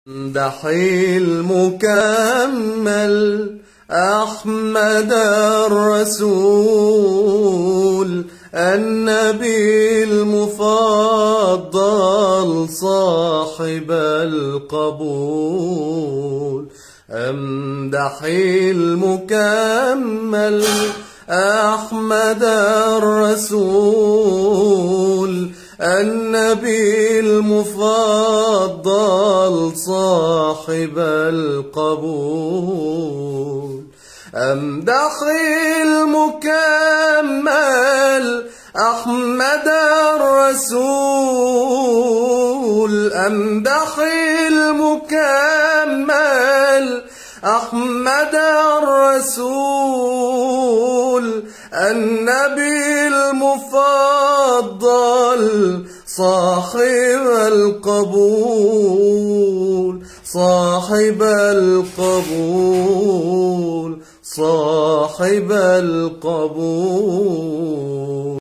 امدحي المكمل أحمد الرسول النبي المفضل صاحب القبول. امدحي المكمل أحمد الرسول النبي المفضل صاحب القبول. امدحي المكمل أحمد الرسول امدحي المكمل أحمد الرسول النبي المفضل صاحب القبول صاحب القبول صاحب القبول.